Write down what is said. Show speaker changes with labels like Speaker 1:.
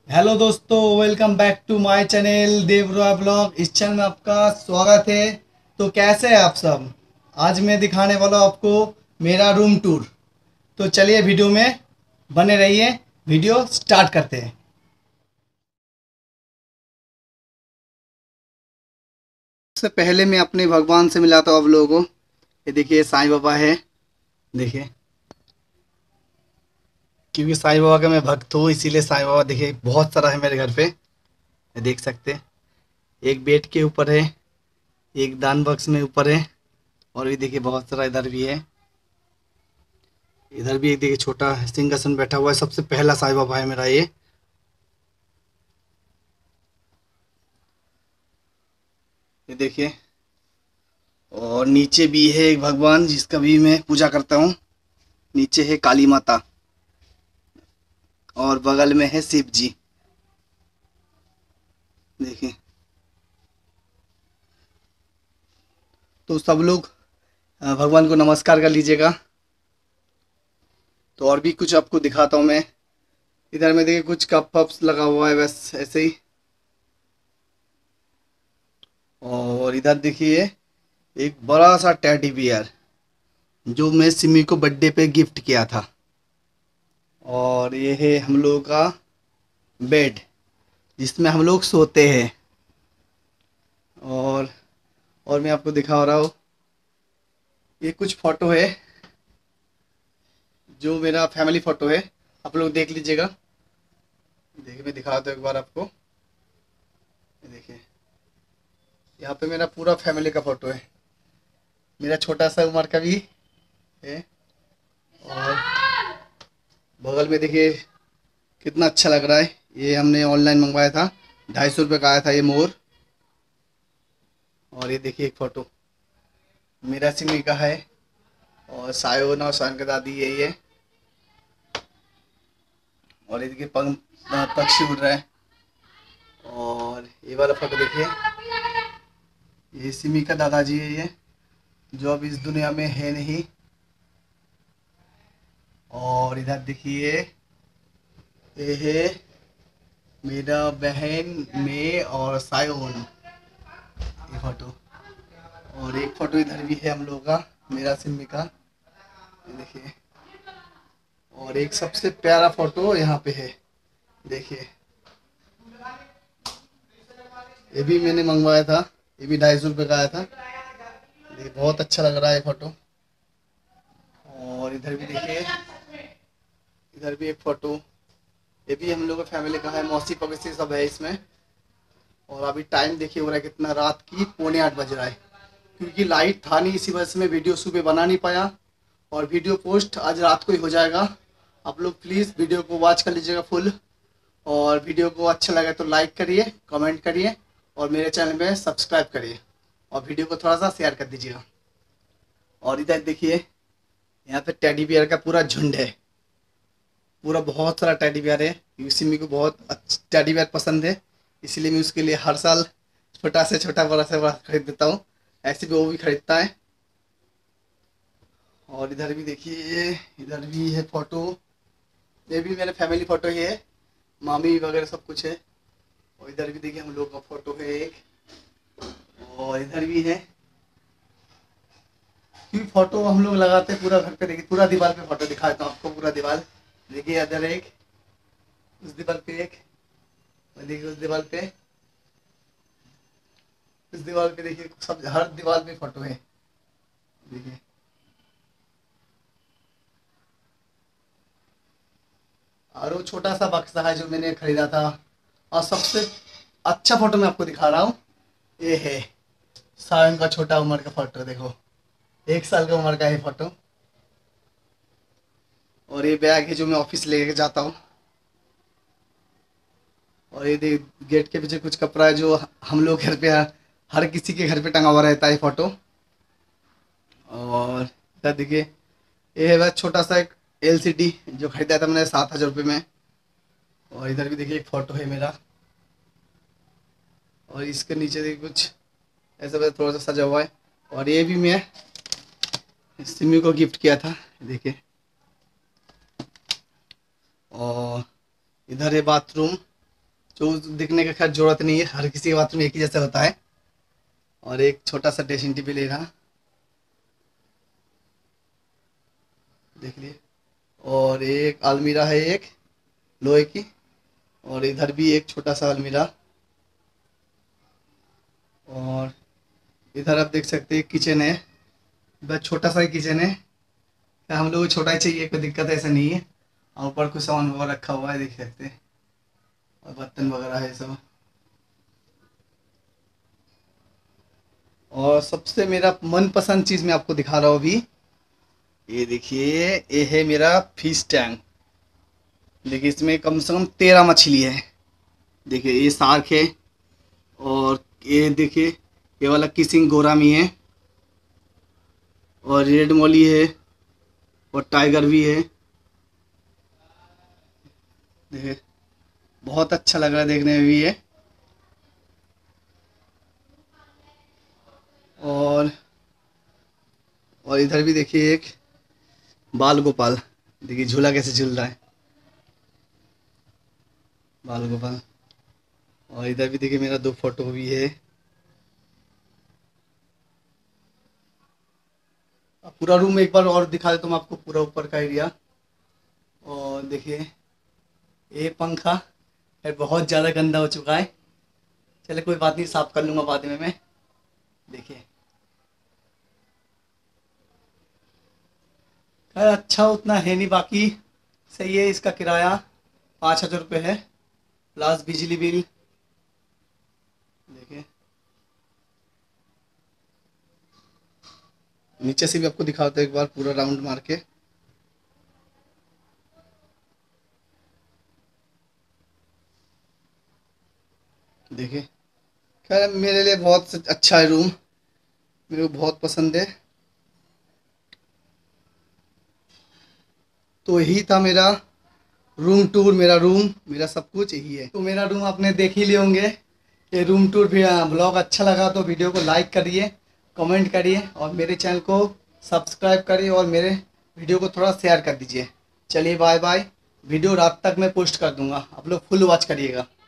Speaker 1: Hello दोस्तों, welcome back to my channel Dev Roy blog. इस channel में आपका स्वागत है। तो कैसे हैं आप सब? आज मैं दिखाने वाला हूं आपको मेरा रूम टूर। तो चलिए वीडियो में बने रहिए। वीडियो स्टार्ट करते हैं। सबसे पहले मैं अपने भगवान से मिलाता हूँ आप लोगों को। ये देखिए साईं बाबा है। देखिए, क्योंकि साईं बाबा का मैं भक्त हूँ, इसीलिए साईं बाबा देखिए बहुत सारा है मेरे घर पे। ये देख सकते हैं। एक बेड के ऊपर है, एक दान बक्स में ऊपर है, और भी देखिए बहुत सारा इधर भी है। इधर भी एक देखिए छोटा सिंहासन बैठा हुआ है। सबसे पहला साईं बाबा है मेरा ये देखिए। और नीचे भी है एक भगवान जिसका भी मैं पूजा करता हूँ। नीचे है काली माता, और बगल में है शिव जी। देखिए, तो सब लोग भगवान को नमस्कार कर लीजिएगा। तो और भी कुछ आपको दिखाता हूँ मैं। इधर में देखिए कुछ कप वप्स लगा हुआ है, बस ऐसे ही। और इधर देखिए एक बड़ा सा टेडी बियर जो मैं सिमी को बर्थडे पे गिफ्ट किया था। और ये है हम लोगों का बेड जिसमें हम लोग सोते हैं। और मैं आपको दिखा रहा हूँ, ये कुछ फोटो है जो मेरा फैमिली फोटो है। आप लोग देख लीजिएगा। देखिए, मैं दिखा दूँ एक बार आपको। ये देखिए, यहाँ पे मेरा पूरा फैमिली का फोटो है। मेरा छोटा सा उम्र का भी है। और बगल में देखिए कितना अच्छा लग रहा है। ये हमने ऑनलाइन मंगवाया था, 250 रुपये का आया था ये मोर। और ये देखिए एक फ़ोटो मेरा सिमी का है। और सायोन और सायन का दादी यही है। और ये देखिए पक्षी उड़ रहा है। और ये वाला फोटो देखिए, ये सिमी का दादाजी है ये, जो अब इस दुनिया में है नहीं। और इधर देखिए ये है मेरा बहन में और सायोन, ये फोटो। और एक फोटो इधर भी है हम लोगों का, मेरा सिमी का। ये देखिए। और एक सबसे प्यारा फोटो यहाँ पे है, देखिए। ये भी मैंने मंगवाया था, ये भी 250 रुपये का आया था। देखिए बहुत अच्छा लग रहा है फोटो। और इधर भी देखिए, इधर भी एक फोटो। ये भी हम लोग का फैमिली का है, मौसी पड़ोसी सब है इसमें। और अभी टाइम देखिए हो रहा है कितना, रात की 7:45 बज रहा है। क्योंकि लाइट था नहीं, इसी वजह से मैं वीडियो सुबह बना नहीं पाया। और वीडियो पोस्ट आज रात को ही हो जाएगा। आप लोग प्लीज़ वीडियो को वॉच कर लीजिएगा फुल। और वीडियो को अच्छा लगे तो लाइक करिए, कमेंट करिए, और मेरे चैनल में सब्सक्राइब करिए। और वीडियो को थोड़ा सा शेयर कर दीजिएगा। और इधर देखिए, यहाँ पे टेडी बियर का पूरा झुंड है। पूरा बहुत सारा टेडी बियर है। यूसी मी को बहुत अच्छा टेडी बियर पसंद है, इसीलिए मैं उसके लिए हर साल छोटा से छोटा बड़ा से बड़ा खरीद देता हूँ। ऐसे भी वो भी खरीदता है। और इधर भी देखिए, इधर भी है फोटो। ये भी मेरे फैमिली फोटो ही है, मामी वगैरह सब कुछ है। और इधर भी देखिए हम लोग का फोटो है एक। और इधर भी है, क्योंकि फोटो हम लोग लगाते हैं पूरा घर पे। देखिए पूरा दीवार पे फोटो दिखाता हूँ आपको, पूरा दीवार। देखिए इधर एक, उस दीवार पे एक, और देखिए उस दीवार पे, उस दीवार पे देखिए, सब हर दीवार पे फोटो है। देखिए। और वो छोटा सा बक्सा है जो मैंने खरीदा था। और सबसे अच्छा फोटो मैं आपको दिखा रहा हूँ, ये है सावन का छोटा उम्र का फोटो। देखो 1 साल का उम्र का है फोटो। और ये बैग है जो मैं ऑफिस लेके जाता हूँ। और ये देख गेट के पीछे कुछ कपड़ा है जो हम लोग घर पे, हर किसी के घर पे टंगा हुआ रहता है फोटो। और इधर देखिए, ये है बस छोटा सा एक एलसीडी जो खरीदा था मैंने 7,000 रुपये में। और इधर भी देखिए एक फोटो है मेरा। और इसके नीचे देखिए कुछ ऐसा वैसा थोड़ा सा सजा हुआ है। और ये भी मैं सिमी को गिफ्ट किया था, देखिए। और इधर है बाथरूम। जो दिखने का खैर जरूरत नहीं है, हर किसी के बाथरूम एक ही जैसा होता है। और एक छोटा सा ड्रेसिंग टेबल ले रहा, देख लिए। और एक अलमीरा है, एक लोहे की। और इधर भी एक छोटा सा अलमीरा। और इधर आप देख सकते हैं किचन है, बस छोटा सा ही किचन है। हम लोग को छोटा ही चाहिए, कोई दिक्कत ऐसा नहीं है। और ऊपर कुछ सामान वगैरह रखा हुआ है, देख सकते हैं। और बर्तन वगैरह है सब। और सबसे मेरा मनपसंद चीज़ मैं आपको दिखा रहा हूँ अभी। ये देखिए, ये है मेरा फिश टैंक। देखिए इसमें कम से कम 13 मछली है। देखिए ये शार्क है। और ये देखिए, ये वाला किसिंग गोरामी है। और रेड मोली है। और टाइगर भी है। देखिए बहुत अच्छा लग रहा है देखने में भी ये। और इधर भी देखिए एक बाल गोपाल। देखिए झूला कैसे झूल रहा है, बाल गोपाल। और इधर भी देखिए मेरा 2 फोटो भी है। अब पूरा रूम एक बार और दिखा देता हूँ आपको, पूरा ऊपर का एरिया। और देखिए ये पंखा है, बहुत ज़्यादा गंदा हो चुका है। चले कोई बात नहीं, साफ कर लूँगा बाद में मैं। देखिए खैर अच्छा उतना है नहीं, बाकी सही है। इसका किराया 5,000 रुपये है, प्लस बिजली बिल। देखिए नीचे से भी आपको दिखाता हूँ एक बार पूरा राउंड मार के। देखिए खैर मेरे लिए बहुत अच्छा है रूम, मेरे को बहुत पसंद है। तो यही था मेरा रूम टूर, मेरा रूम, मेरा सब कुछ यही है। तो मेरा रूम आपने देख ही लिए होंगे। ये रूम टूर भी ब्लॉग अच्छा लगा तो वीडियो को लाइक करिए, कमेंट करिए और मेरे चैनल को सब्सक्राइब करिए और मेरे वीडियो को थोड़ा शेयर कर दीजिए। चलिए बाय बाय। वीडियो रात तक मैं पोस्ट कर दूंगा, आप लोग फुल वॉच करिएगा।